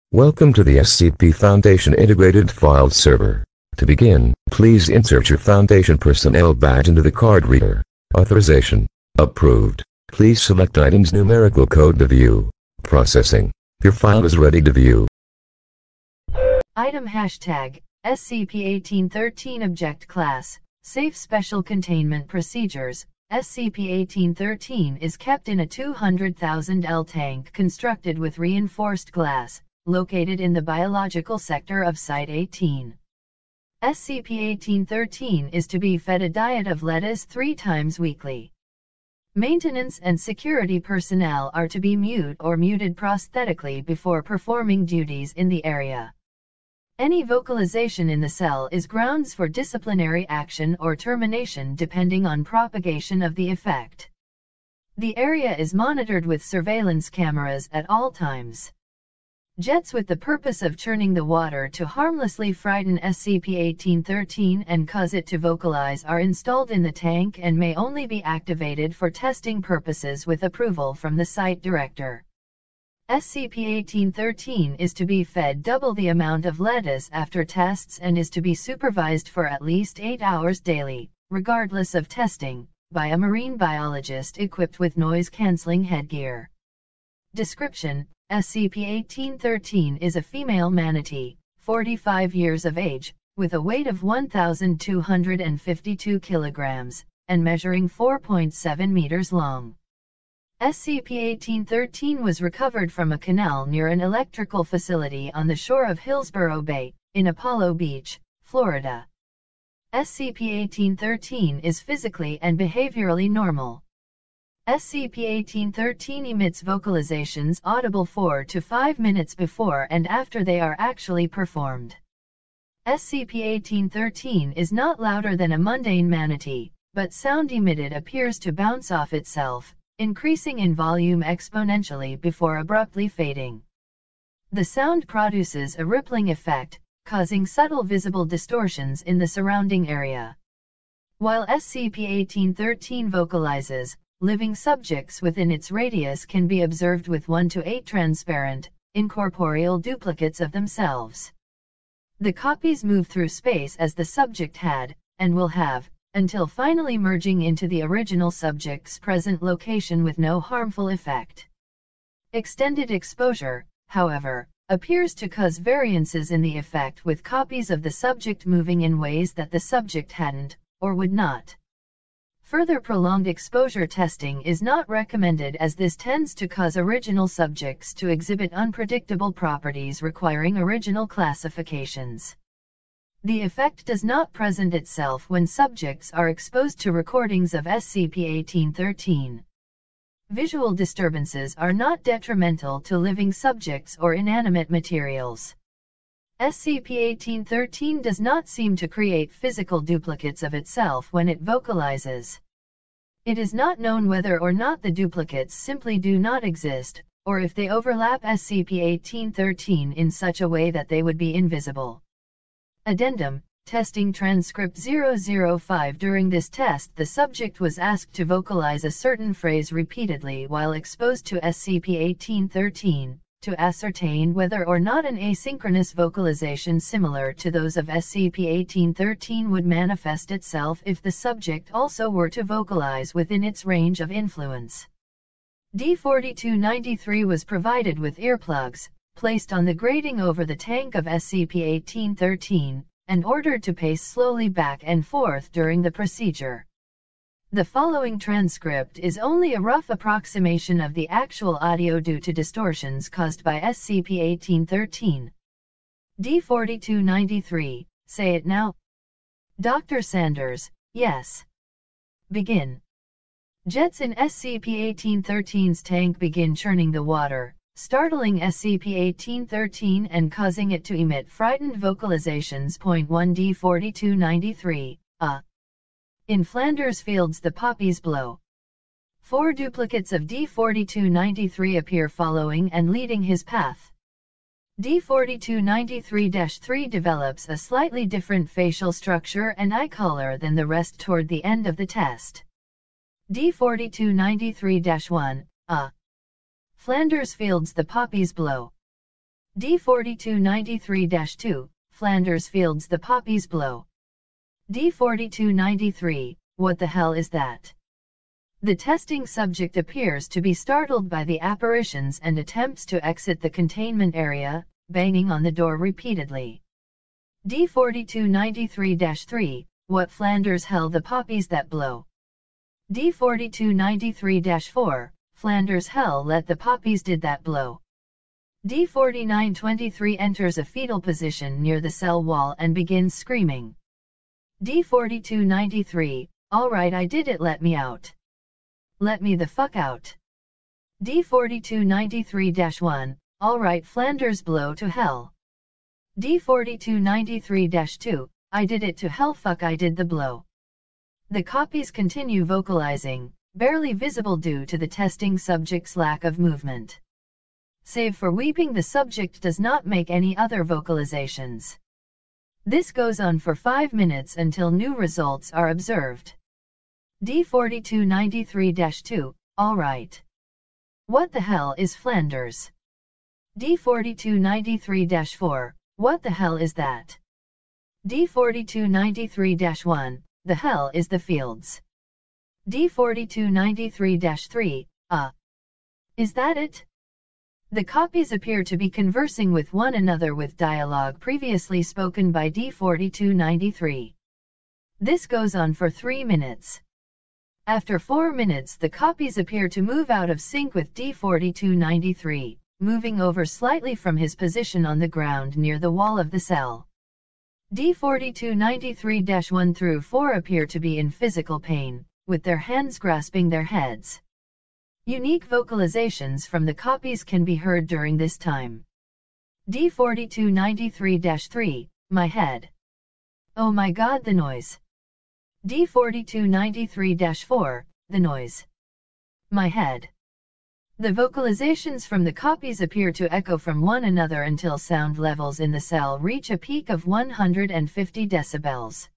Welcome to the SCP Foundation Integrated File Server. To begin, please insert your Foundation personnel badge into the card reader. Authorization. Approved. Please select item's numerical code to view. Processing. Your file is ready to view. Item hashtag SCP-1813 Object Class Safe Special Containment Procedures. SCP-1813 is kept in a 200,000 L tank constructed with reinforced glass, located in the biological sector of Site-18. SCP-1813 is to be fed a diet of lettuce 3 times weekly. Maintenance and security personnel are to be mute or muted prosthetically before performing duties in the area. Any vocalization in the cell is grounds for disciplinary action or termination depending on propagation of the effect. The area is monitored with surveillance cameras at all times. Jets with the purpose of churning the water to harmlessly frighten SCP-1813 and cause it to vocalize are installed in the tank and may only be activated for testing purposes with approval from the site director. SCP-1813 is to be fed double the amount of lettuce after tests and is to be supervised for at least 8 hours daily, regardless of testing, by a marine biologist equipped with noise-canceling headgear. Description: SCP-1813 is a female manatee, 45 years of age, with a weight of 1,252 kilograms, and measuring 4.7 meters long. SCP-1813 was recovered from a canal near an electrical facility on the shore of Hillsborough Bay, in Apollo Beach, Florida. SCP-1813 is physically and behaviorally normal. SCP-1813 emits vocalizations audible 4 to 5 minutes before and after they are actually performed. SCP-1813 is not louder than a mundane manatee, but sound emitted appears to bounce off itself, increasing in volume exponentially before abruptly fading. The sound produces a rippling effect, causing subtle visible distortions in the surrounding area. While SCP-1813 vocalizes, living subjects within its radius can be observed with 1 to 8 transparent, incorporeal duplicates of themselves. The copies move through space as the subject had, and will have, until finally merging into the original subject's present location with no harmful effect. Extended exposure, however, appears to cause variances in the effect with copies of the subject moving in ways that the subject hadn't, or would not. Further prolonged exposure testing is not recommended as this tends to cause original subjects to exhibit unpredictable properties requiring original classifications. The effect does not present itself when subjects are exposed to recordings of SCP-1813. Visual disturbances are not detrimental to living subjects or inanimate materials. SCP-1813 does not seem to create physical duplicates of itself when it vocalizes. It is not known whether or not the duplicates simply do not exist, or if they overlap SCP-1813 in such a way that they would be invisible. Addendum: Testing Transcript 005. During this test, the subject was asked to vocalize a certain phrase repeatedly while exposed to SCP-1813, to ascertain whether or not an asynchronous vocalization similar to those of SCP-1813 would manifest itself if the subject also were to vocalize within its range of influence. D-4293 was provided with earplugs, placed on the grating over the tank of SCP-1813, and ordered to pace slowly back and forth during the procedure. The following transcript is only a rough approximation of the actual audio due to distortions caused by SCP-1813. D-4293, say it now. Dr. Sanders, yes. Begin. Jets in SCP-1813's tank begin churning the water, startling SCP-1813 and causing it to emit frightened vocalizations. 1 D-4293, In Flanders Fields the poppies blow. 4 duplicates of D-4293 appear following and leading his path. D-4293-3 develops a slightly different facial structure and eye color than the rest toward the end of the test. D-4293-1, Flanders Fields the poppies blow. D4293-2, Flanders Fields the poppies blow. D4293, what the hell is that? The testing subject appears to be startled by the apparitions and attempts to exit the containment area, banging on the door repeatedly. D4293-3, what Flanders hell the poppies that blow. D4293-4, Flanders hell let the poppies did that blow. D4923 enters a fetal position near the cell wall and begins screaming. D4293, alright I did it, let me out. Let me the fuck out. D4293-1, alright Flanders blow to hell. D4293-2, I did it to hell, fuck I did the blow. The copies continue vocalizing, barely visible due to the testing subject's lack of movement. Save for weeping, the subject does not make any other vocalizations. This goes on for 5 minutes until new results are observed. D4293-2, alright. What the hell is Flanders? D4293-4, what the hell is that? D4293-1, the hell is the fields. D4293-3, is that it? The copies appear to be conversing with one another with dialogue previously spoken by D4293. This goes on for 3 minutes. After 4 minutes, the copies appear to move out of sync with D4293, moving over slightly from his position on the ground near the wall of the cell. D4293-1 through 4 appear to be in physical pain, with their hands grasping their heads. Unique vocalizations from the copies can be heard during this time. D4293-3, my head. Oh my god, the noise. D4293-4, the noise. My head. The vocalizations from the copies appear to echo from one another until sound levels in the cell reach a peak of 150 decibels.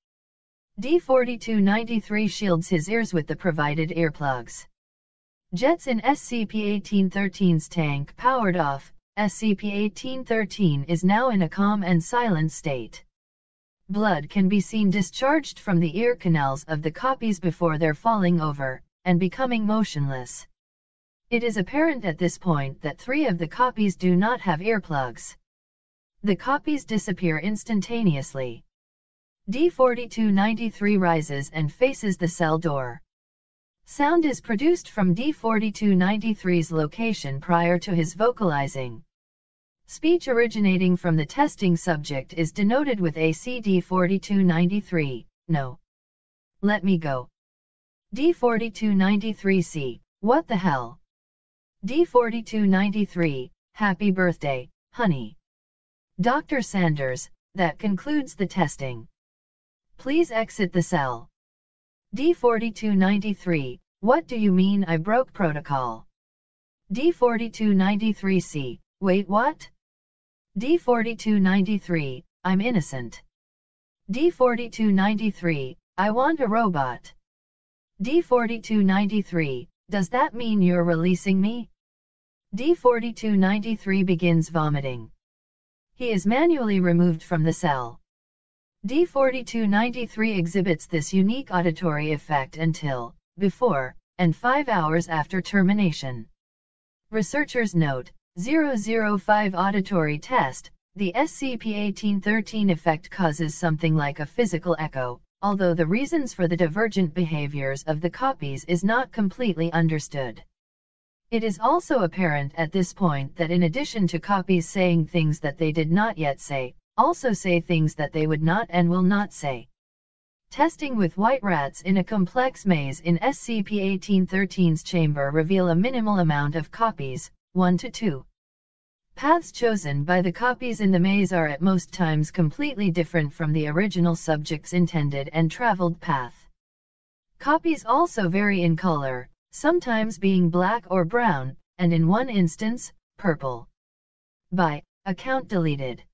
D4293 shields his ears with the provided earplugs. Jets in SCP-1813's tank powered off. SCP-1813 is now in a calm and silent state. Blood can be seen discharged from the ear canals of the copies before they're falling over and becoming motionless. It is apparent at this point that 3 of the copies do not have earplugs. The copies disappear instantaneously. D4293 rises and faces the cell door. Sound is produced from D4293's location prior to his vocalizing. Speech originating from the testing subject is denoted with AC D4293, no. Let me go. D4293C, what the hell? D4293, happy birthday, honey. Dr. Sanders, that concludes the testing. Please exit the cell. D4293, what do you mean I broke protocol? D4293C, wait what? D4293, I'm innocent. D4293, I want a robot. D4293, does that mean you're releasing me? D4293 begins vomiting. He is manually removed from the cell. D4293 exhibits this unique auditory effect until, before, and 5 hours after termination. Researchers note, 005 auditory test, the SCP-1813 effect causes something like a physical echo, although the reasons for the divergent behaviors of the copies is not completely understood. It is also apparent at this point that in addition to copies saying things that they did not yet say, also say things that they would not and will not say. Testing with white rats in a complex maze in SCP-1813's chamber reveal a minimal amount of copies, 1 to 2. Paths chosen by the copies in the maze are at most times completely different from the original subject's intended and traveled path. Copies also vary in color, sometimes being black or brown, and in one instance, purple. By account deleted.